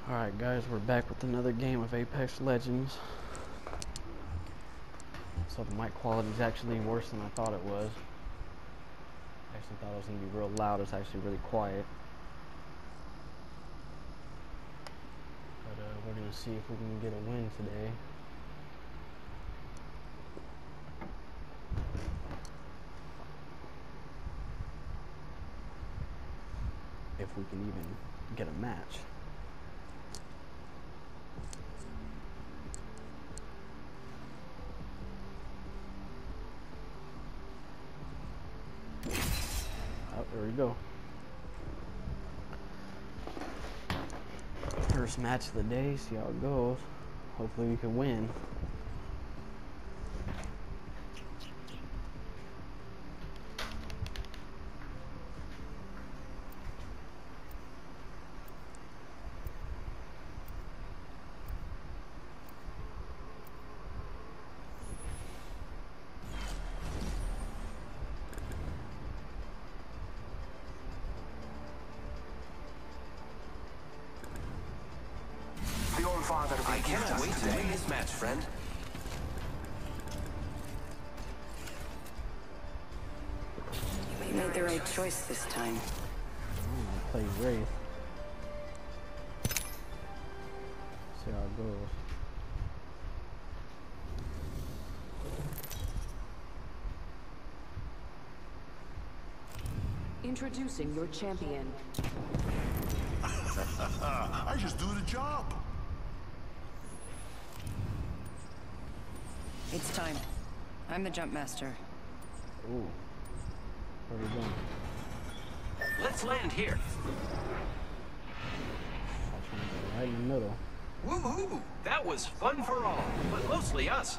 Alright guys, we're back with another game of Apex Legends. So the mic quality is actually worse than I thought it was. I actually thought it was going to be real loud. It's actually really quiet. But we're going to see if we can get a win today. If we can even get a match. Oh, there we go. First match of the day, see how it goes. Hopefully we can win. I cannot wait to win this match, friend. You made the right choice this time. I'm gonna play Wraith. See how it goes. Introducing your champion. I just do the job. It's time. I'm the jump master. Ooh. Where are we going? Let's land here. Right in the middle. Woohoo! That was fun for all, but mostly us.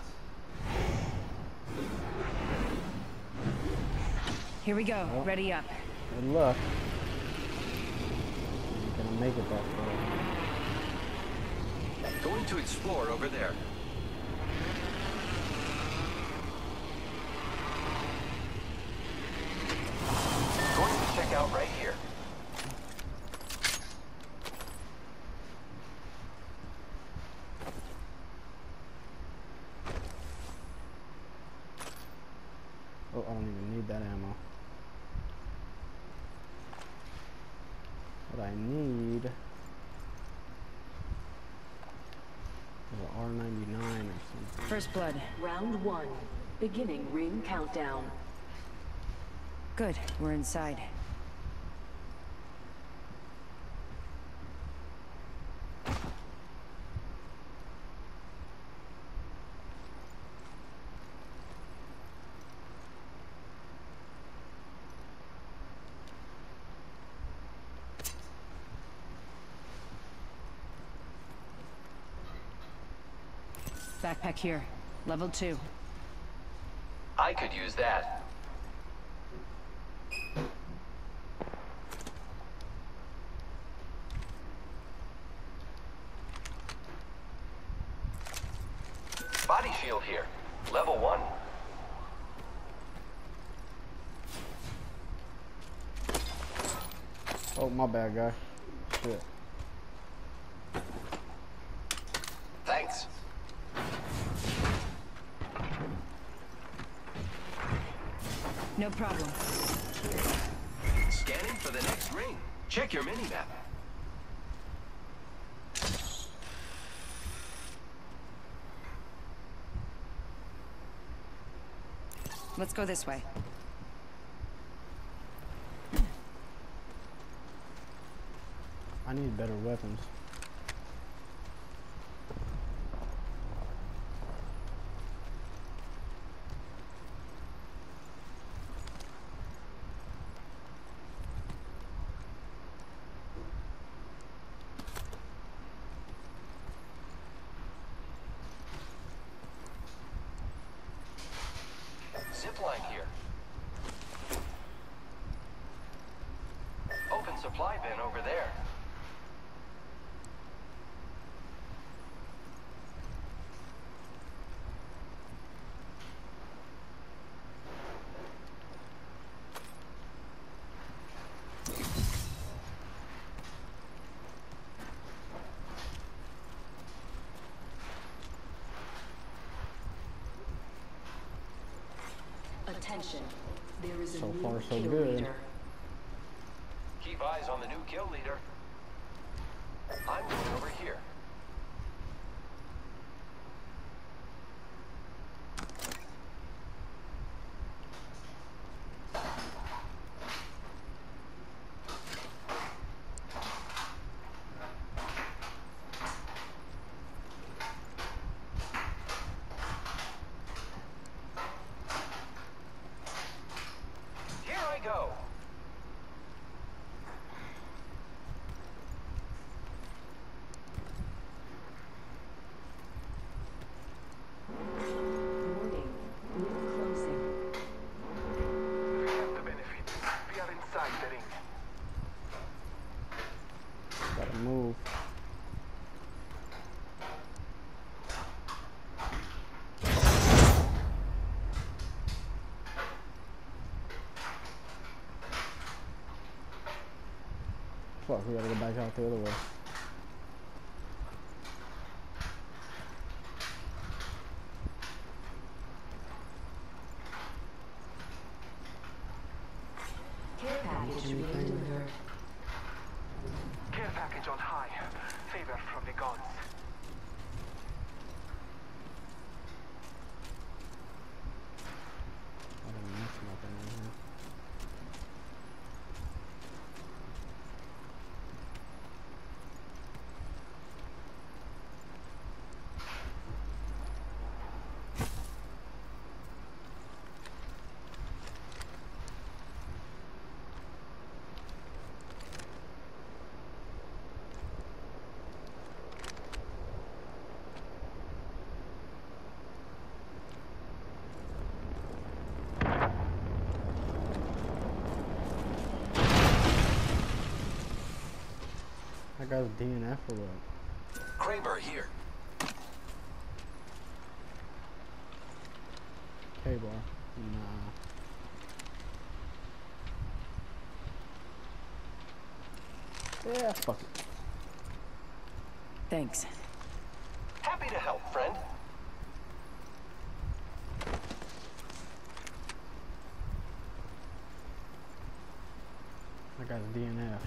Here we go. Oh. Ready up. Good luck. You're gonna make it that far. Going to explore over there. Going to check out right here. Oh, I don't even need that ammo. What I need is an R99 or something. First blood. Round 1. Beginning ring countdown. Good. We're inside. Backpack here. Level 2. I could use that. Body shield here. Level 1. Oh, my bad, guy. Shit. Thanks. No problem. Scanning for the next ring. Check your mini-map. Let's go this way. I need better weapons. Zipline here. Open supply bin over there. Attention. There is a So new far, so kill good. leader. Keep eyes on the new kill leader. I'm going over here. Here I go. Warning. Ring closing. We have the benefit. We are inside the ring. Gotta move. Fuck, we gotta go back out the other way. Care package being delivered. Care package on high. Favor from the gods. I didn't miss nothing in here. That guy's DNF or what? Kraber here. K-bar. Nah. Yeah, fuck it. Thanks. Happy to help, friend. That guy's DNF.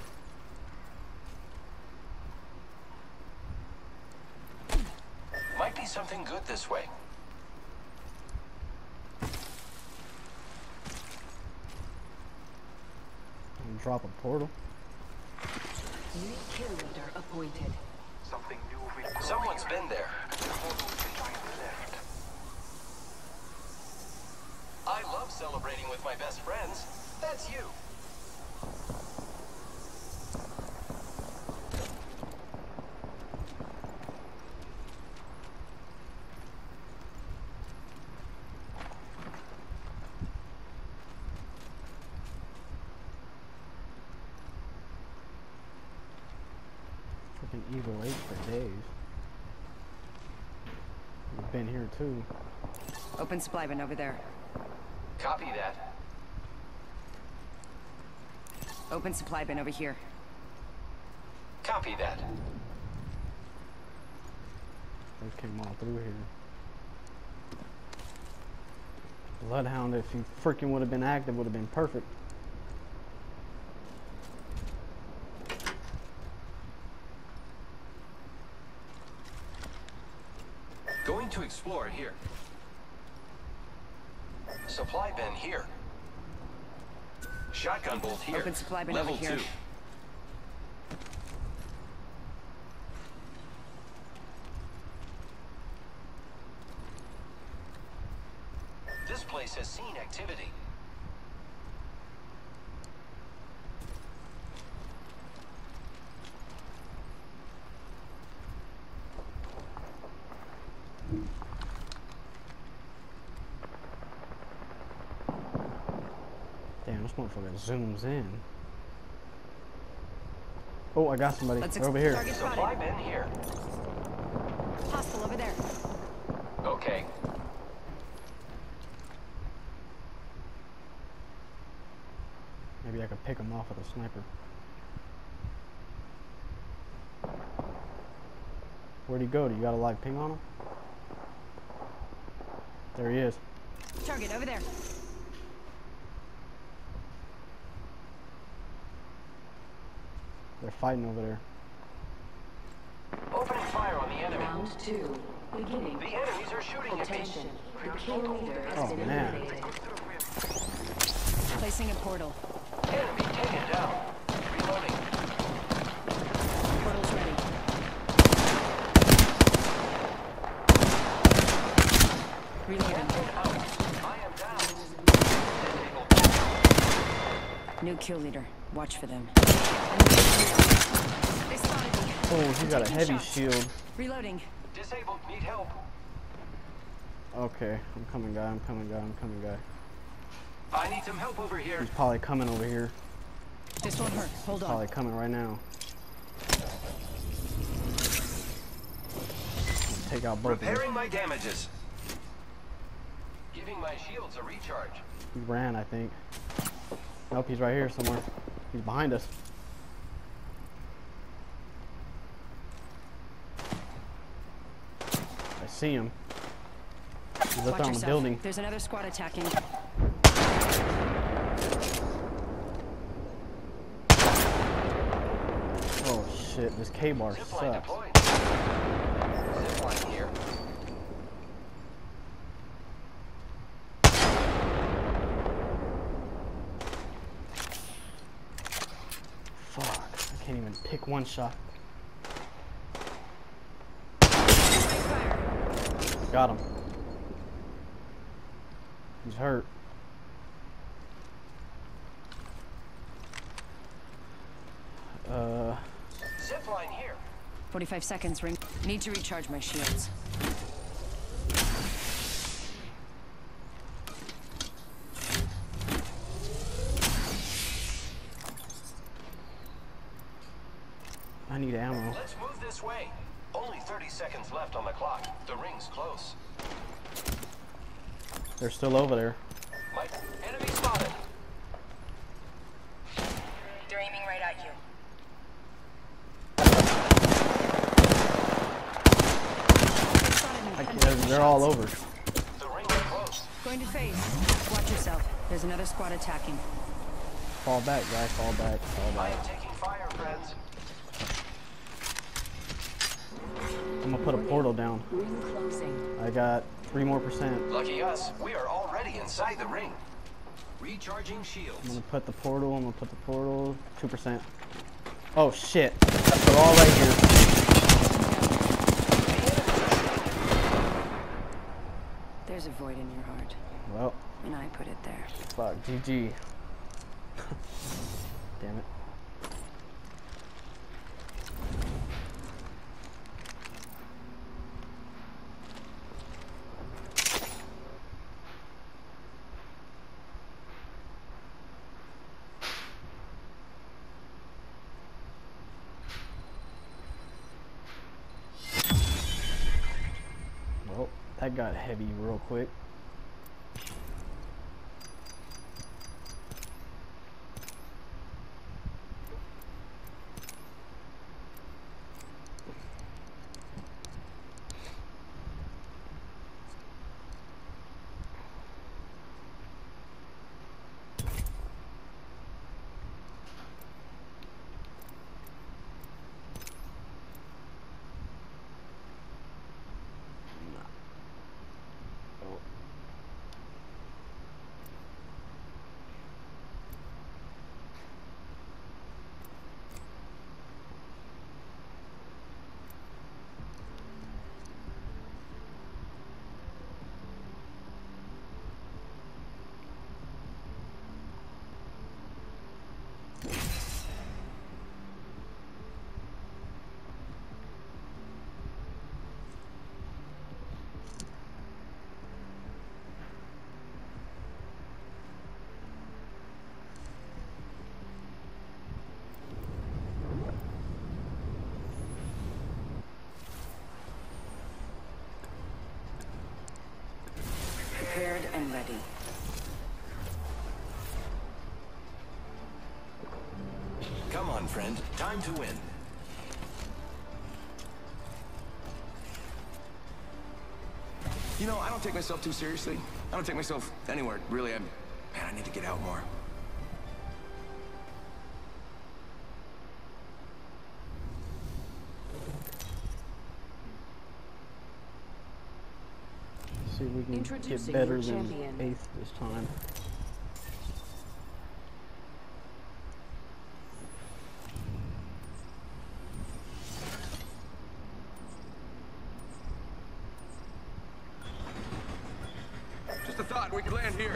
Might be something good this way. Drop a portal. New kill leader appointed. Something new will grow Someone's here. been there. And the portal will be lying left. I love celebrating with my best friends. That's you. Freaking Evil 8 for days. We've been here too. Open supply bin over there. Copy that. Open supply bin over here. Copy that. Those came all through here. Bloodhound, if you freaking would have been active, would have been perfect. Going to explore here. Supply bin here. Shotgun bolt here. Open supply bin Level over here. 2. This place has seen activity. Damn, this motherfucker zooms in. Oh, I got somebody. Let's They're over here. target Supply spotted. bin here. Hostile over there. Okay. Maybe I could pick him off with a sniper. Where'd he go? Do you got a live ping on him? There he is. Target over there. They're fighting over there. Opening fire on the enemy. Round 2. Beginning. The enemies are shooting at me. Attention. The kill leader has Oh, been man. eliminated. Placing a portal. Enemy taken down. Reloading. Portal's ready. Reloading. Captain out. I am down. Disabled. New kill leader. Watch for them. They spotted me. Oh, he got a Taking heavy shots. shield. Reloading. Disabled. Need help. Okay, I'm coming, guy. I'm coming, guy. I'm coming, guy. I need some help over here. He's probably coming over here. This won't hurt. Hold on. Probably coming right now. Take out both of them. Repairing my damages. Giving my shields a recharge. He ran, I think. Nope, he's right here somewhere. He's behind us. I see him. He's up Watch there on the yourself. building. There's another squad attacking. Oh shit, this K-bar Zipline sucks. deployed. Zipline here. Fuck, I can't even pick one shot. Got him. He's hurt. Zipline here. 45 seconds, ring. Need to recharge my shields. I need ammo. Let's move this way. Only 30 seconds left on the clock. The ring's close. They're still over there. My enemy spotted. They're aiming right at you. They're all over. The ring is close. Going to phase. Watch yourself. There's another squad attacking. Fall back, guys. Fall back. Fall I back. am taking fire, friends. I'm gonna put a portal down. Ring closing. I got 3% more. Lucky us, we are already inside the ring. Recharging shields. I'm gonna put the portal. I'm gonna put the portal. 2%. Oh shit! They're all right here. There's a void in your heart, Well, and I put it there. fuck. GG. Damn it. Well, that got heavy real quick. Prepared and ready. Come on, friend. Time to win. You know, I don't take myself too seriously. I don't take myself anywhere, really. Man, I need to get out more. see if we can get Introducing better your than champion. 8th this time. Just a thought, we could land here.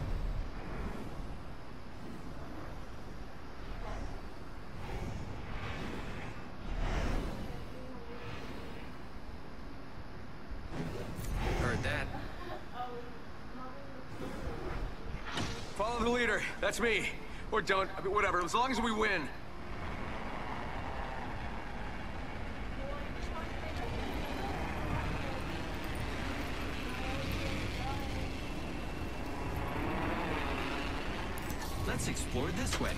Heard that. Follow the leader. That's me. Or don't. I mean, whatever. As long as we win. Let's explore this way.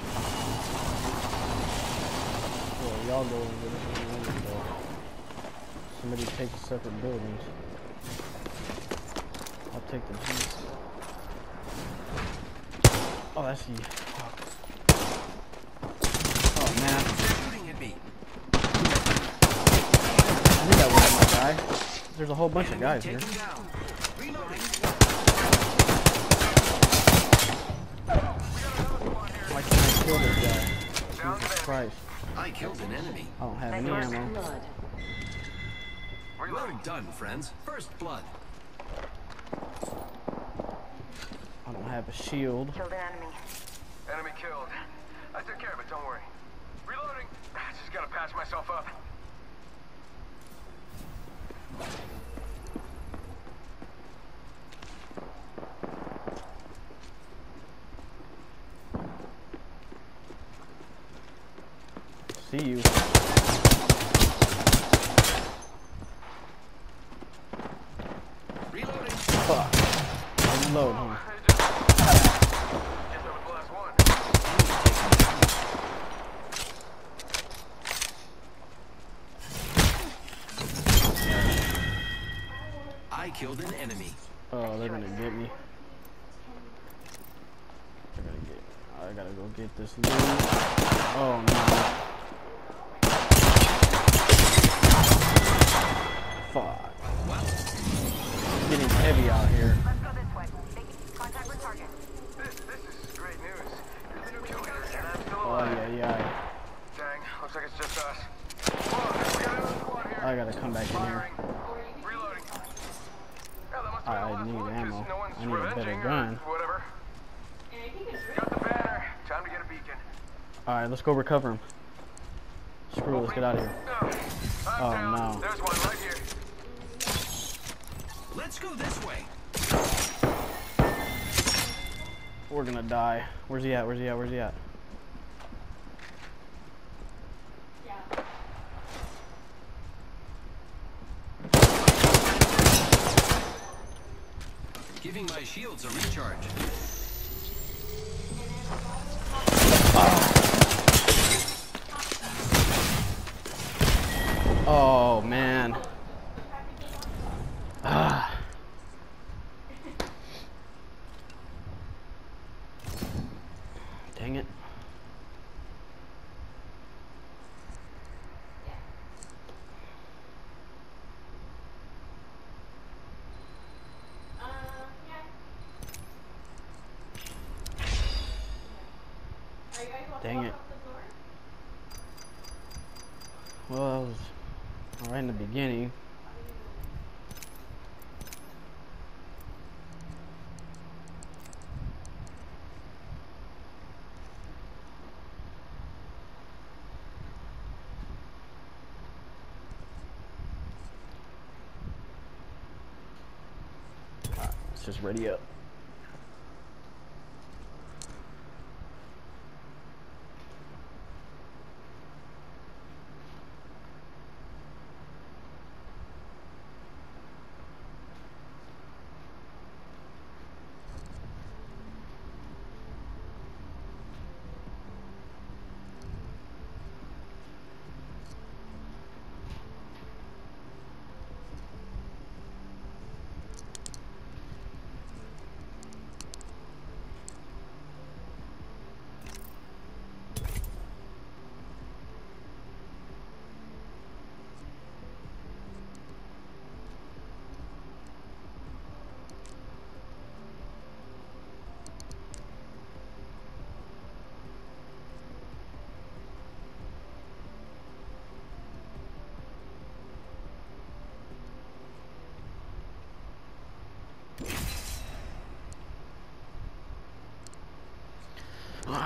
Well, y'all go over this one. Somebody take the separate buildings. I'll take the Jeep. Oh, that's you. Oh, man. Shooting at me. I think that was my guy. There's a whole bunch of guys here. Taken down. Reloading. Why can't I kill this guy? Jesus Christ. I killed an enemy. I don't have any First ammo. blood. Well done, friends. First blood. I don't have a shield. Killed an enemy. Enemy killed. I took care of it, don't worry. Reloading. Just gotta patch myself up. See you. Reloading. Fuck. I'll reload, huh? Guess that was the last one. I killed an enemy. Oh, they're gonna get me. I gotta go get this loot. Oh no. Fuck. It's getting heavy out here. Let's go this way. Contact with target. This is great news. You're the new kill leader, and I'm still Oh alive. yeah. Dang, looks like it's just us. Whoa, we got another squad here. I gotta come back in here. Firing. Reloading. Yeah, that must have been the I last need one, 'cause ammo. no one's I need a better revenging or gun. whatever. Got the banner. Time to get a beacon. Alright, let's go recover him. Screw it, let's get out of here. I'm Oh, down. no. There's one right here. Let's go this way. We're gonna die. Where's he at? Where's he at? Where's he at? Giving my shields a recharge. Oh man. Ah. Dang it. Dang it. Well, I was right in the beginning. Alright, let's just ready up.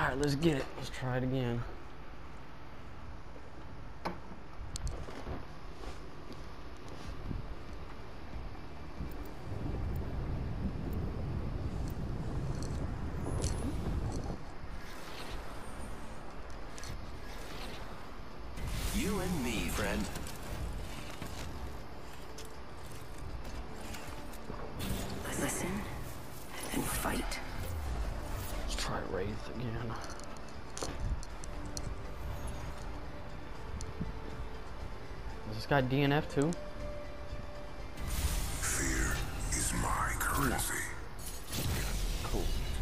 Alright, let's get it. Let's try it again. You and me, friend. Listen and fight. Let's try Wraith again. Is this guy DNF too? Fear is my currency. Cool.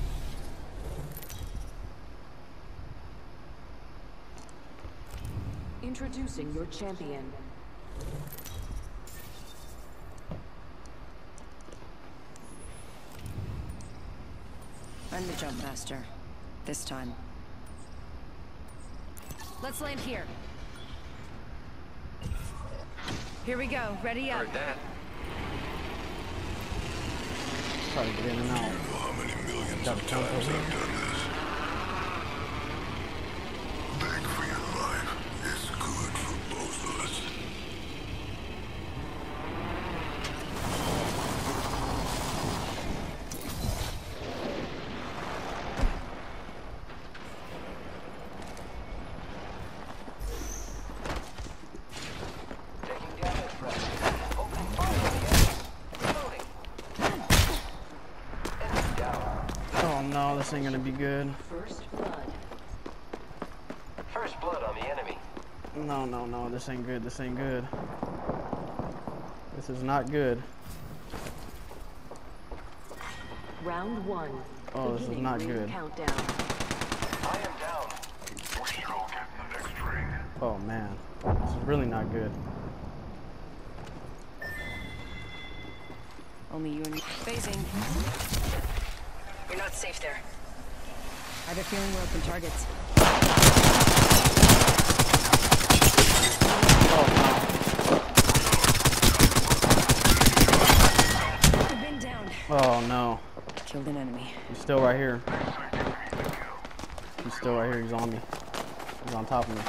Introducing your champion. I'm the jump master. This time. Let's land here. Here we go. Ready up. Heard that. Try to get in and out. How many millions Got of a jump times over I've here. done this? Beg for your life. It's good for both of us. Taking damage from it. Opening fire on the enemy. Reloading. Enemy down. Oh no, this ain't gonna be good. First blood. First blood on the enemy. No, this ain't good. This ain't good. This is not good. Round one. Oh, this is Beginning not ring good. Countdown. I am down. We should all get in the next ring. Oh man, this is really not good. Only you and me. Phasing. You're not safe there. I have a feeling we're open targets. I've been down. Oh no, Killed an enemy. he's still right here. He's still right here. He's on me. He's on top of me.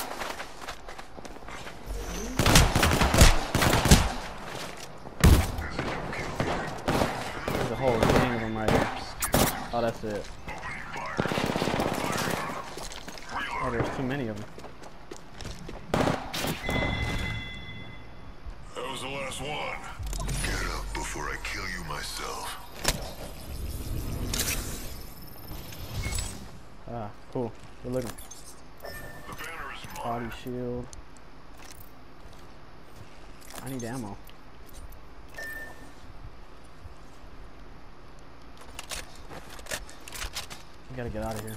There's a whole gang of them right here. Oh, that's it. Oh, there's too many of them. That was the last one. Get up before I kill you myself. Ah, cool. Good looking. The banner is mine. Body shield. I need ammo. We gotta get out of here.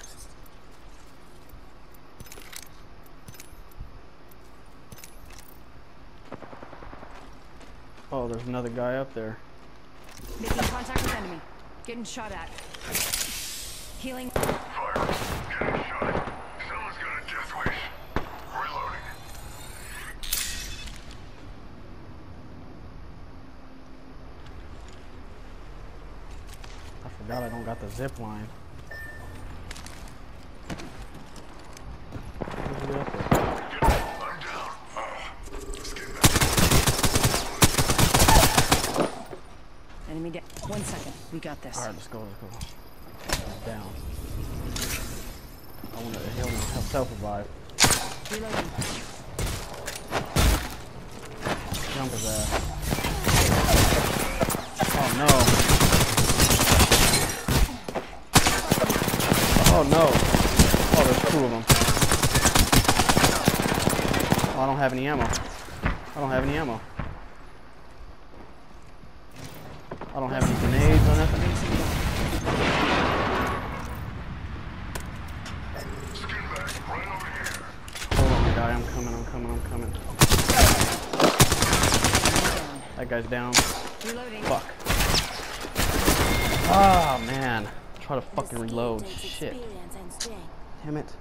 Oh, there's another guy up there. Making contact with enemy. Getting shot at. Healing. Fire. Getting shot. Someone's got a death wish. Reloading. I forgot I don't got the zip line. Where's he up there? I'm down. Let's get back. Enemy down. 1 second. We got this. Alright, let's go. He's down. I want to heal him, help self-revive. Reloading. Jump his ass. Oh no. Oh no. Oh, there's two of them. Oh, I don't have any ammo. I don't have any ammo. I don't have any grenades or nothing. Skin back. Right over here. Hold on, guy. I'm coming. That guy's down. Reloading. Fuck. Ah, man. Try to fucking reload. Shit. Damn it.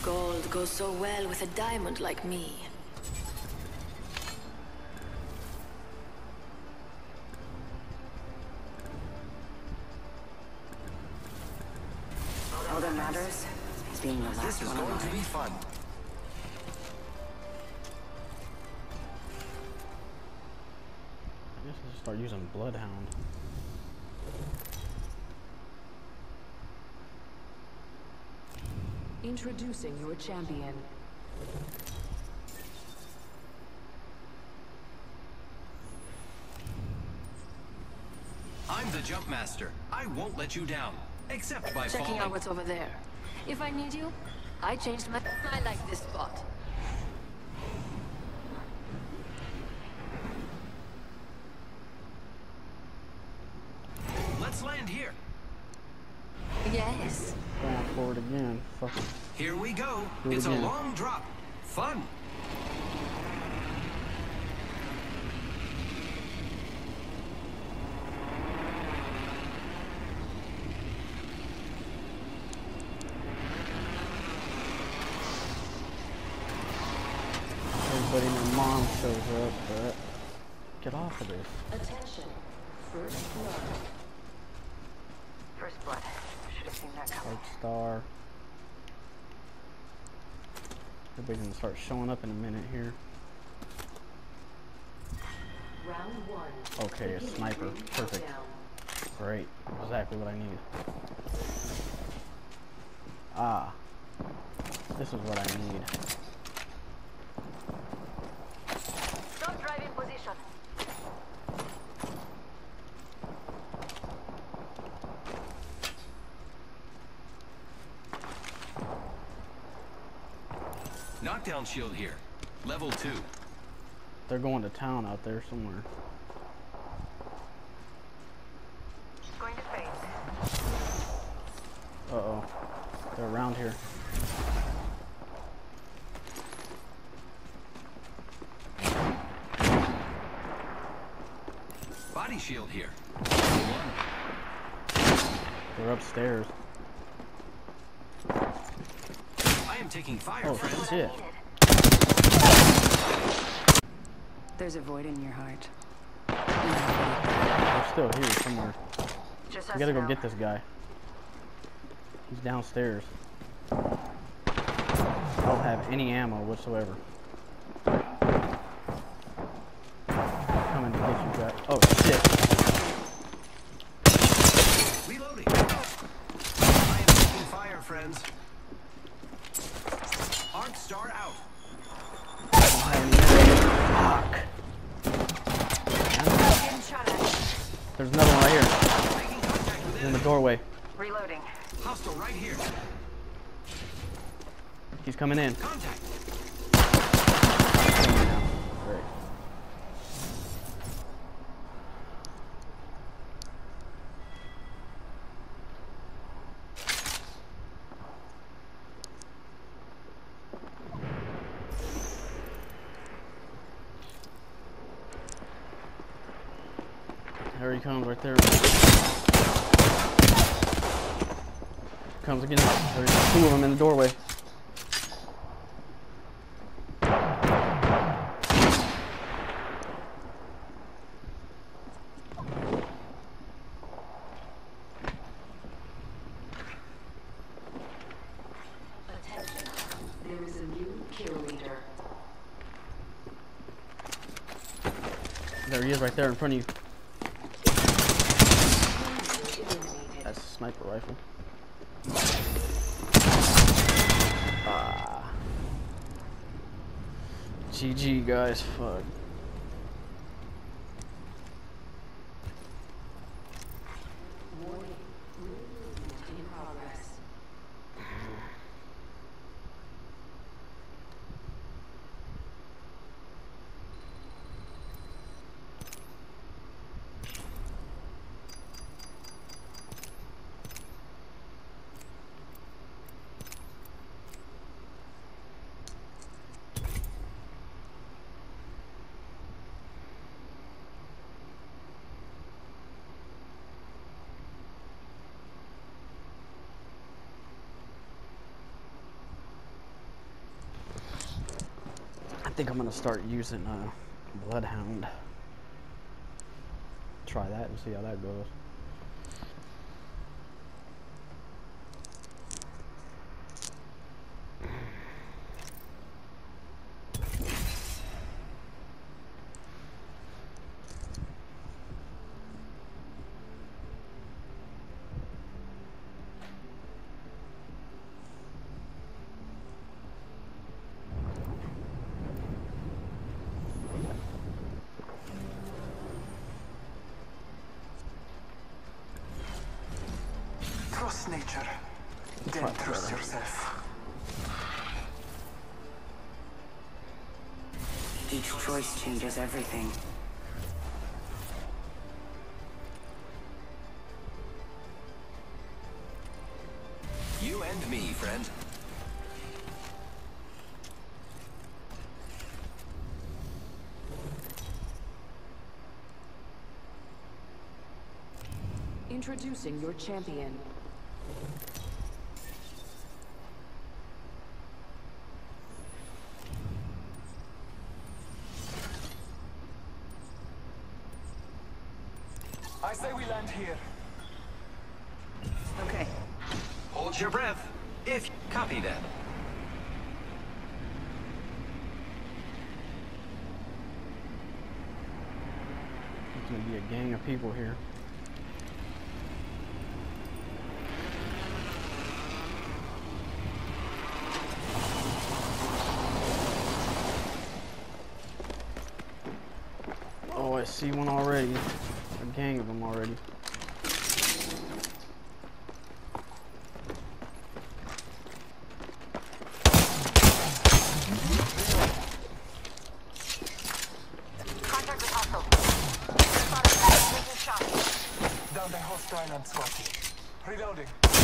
Gold goes so well with a diamond like me. All that matters is being the last This is one going to be alive. fun. I guess I'll just start using Bloodhound. Introducing your champion. I'm the jump master. I won't let you down. Except by Checking falling. out what's over there. If I need you, I changed my... I like this spot. Let's land here. Yes. Going forward again. Fucking. Here we go. Do it It's again. a long drop. Fun. Everybody and their mom shows up, but get off of this. Attention. First blood. First blood. Should have seen that coming. White Star. Everybody's gonna start showing up in a minute here. Round 1. Okay, a sniper. Perfect. Down. Great. Exactly what I need. Ah. This is what I need. Stop driving position. Knockdown shield here. Level 2. They're going to town out there somewhere. Going to phase. Uh-oh. They're around here. Body shield here. They're upstairs. I am taking fire, Oh, friends. shit. There's a void in your heart. They're still here somewhere. Just We gotta go get this guy. He's downstairs. I don't have any ammo whatsoever. Coming to get you guys. Oh shit. Reloading. I am taking fire, friends. Arc star out. I don't have any ammo. Fuck. Getting shot at. There's another one right here. Making contact with In the enemy. doorway. Reloading. Hostile right here. He's coming in. Contact. Great. There he comes right there. Comes again. There's two of them in the doorway. Attention. There is a new kill leader. There he is right there in front of you. Eliminated. That's a sniper rifle. Ah. GG guys, fuck. Warning. Movement in progress. think I'm gonna start using Bloodhound. Try that and see how that goes. Trust nature, then trust yourself. Each choice changes everything. You and me, friend. Introducing your champion. I say we land here. Okay. Hold your breath. If copy that. There's gonna be a gang of people here. Oh, I see one already. A gang of them already. Contact with hostile. Taking shots. Down the hostile and Scotty. Reloading.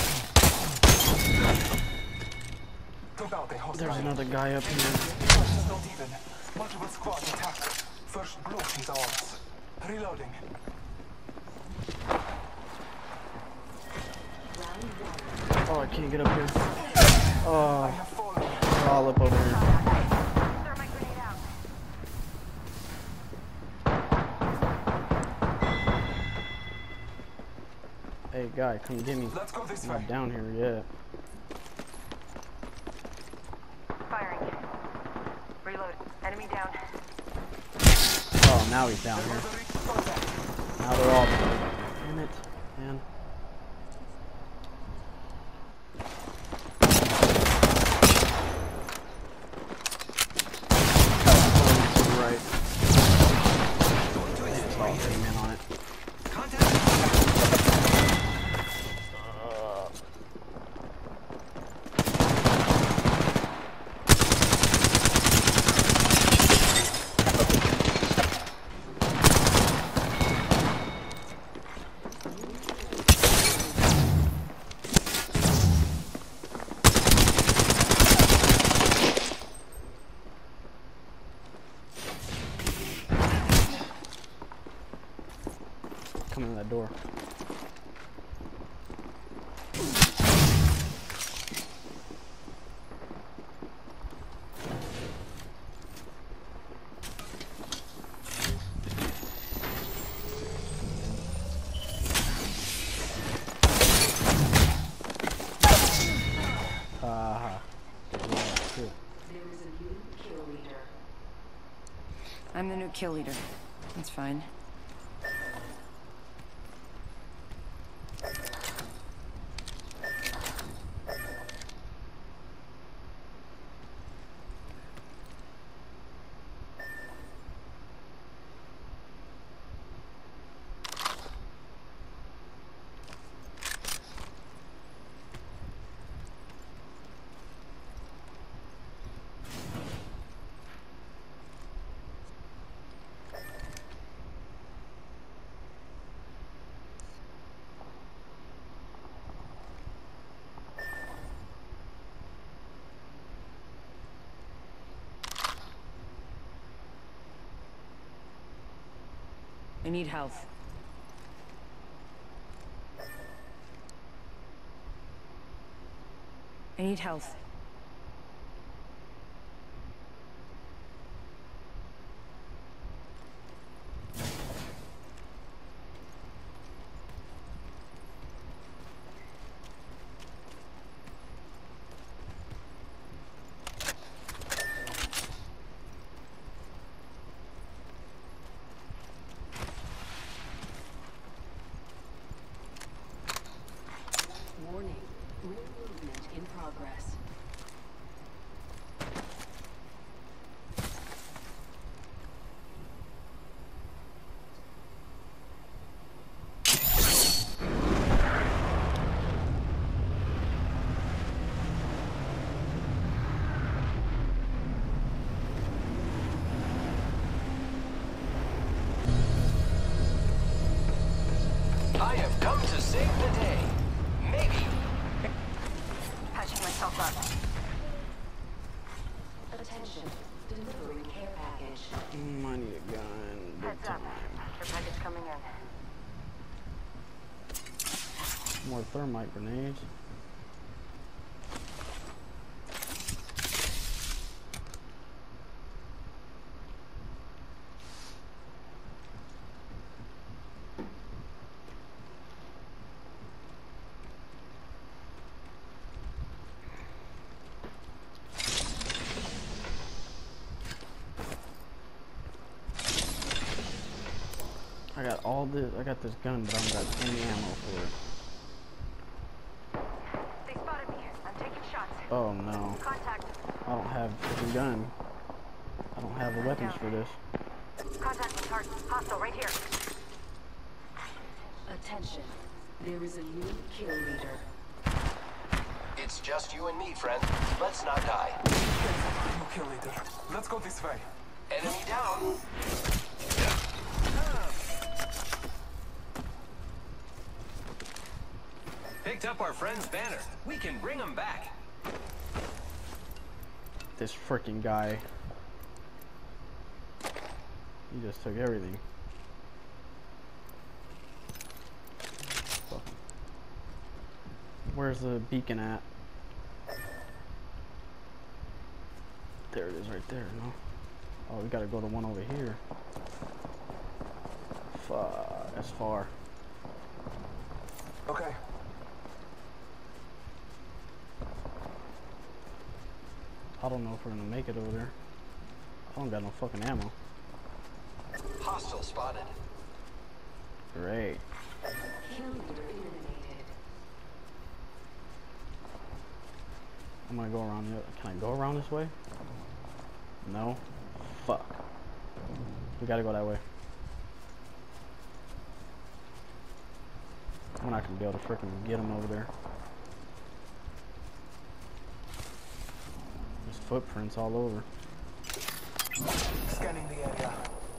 Took out the hostile. There's another guy up here. Forces not even. Multiple squad attack. First blood is ours. Reloading. Oh, I can't get up here. I Oh, have fallen. they're all up over here. Thermite grenade out. Hey, guy, come get me. Let's go this I'm way. not down here yet. Firing. Reload. Enemy down. Oh, now he's down here. Now they're all down. Damn it, man. Right. It's all came in on it. Come in that door. Haha. Yeah, cool. There is a new kill leader. I'm the new kill leader. That's fine. I need health. I need health. Care package coming in. More thermite grenades. I got all this. I got this gun, but I don't got any ammo for it. They spotted me. I'm taking shots. Oh no. Contact. I don't have a freaking gun. I don't have the weapons for this. Contact with target. Hostile right here. Attention. There is a new kill leader. It's just you and me, friend. Let's not die. New kill leader. Let's go this way. Enemy down. Picked up our friend's banner. We can bring him back. This freaking guy. He just took everything. Fuck. Where's the beacon at? There it is right there, no? Oh, we gotta go to one over here. Fuck, that's far. Okay. I don't know if we're gonna make it over there. I don't got no fucking ammo. Hostile spotted. Great. Kill leader eliminated. I'm gonna go around the other. Can I go around this way? No? Fuck. We gotta go that way. I'm not gonna be able to freaking get him over there. There's footprints all over. Scanning the area.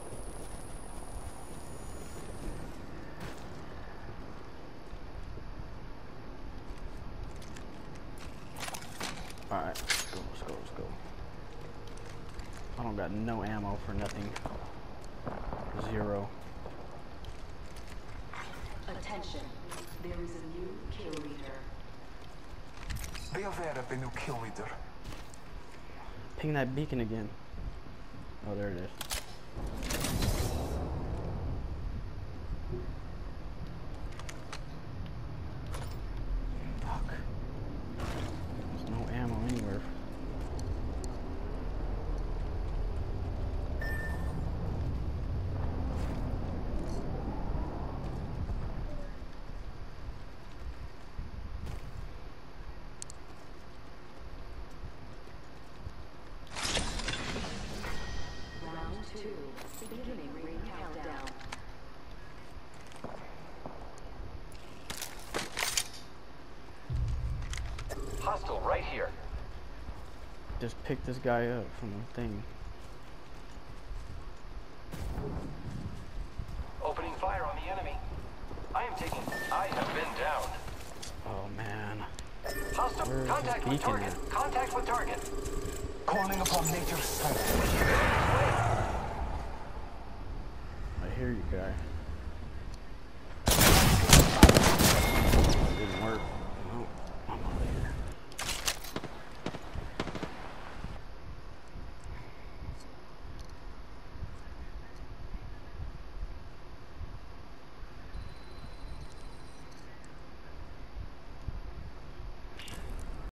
Alright, let's go, let's go, let's go. I don't got no ammo for nothing. Zero. Attention. There is a new kill leader. Be aware of the new kill leader. Ping that beacon again. Oh, there it is. Fuck. There's no ammo anywhere. Round 2. Beginning ring countdown. Hostile right here. Just pick this guy up from the thing. Opening fire on the enemy. I have been down. Oh man. Hostile. Where is Contact this with beacon target. at? Contact with target. Calling upon nature's strength. I hear you, guy.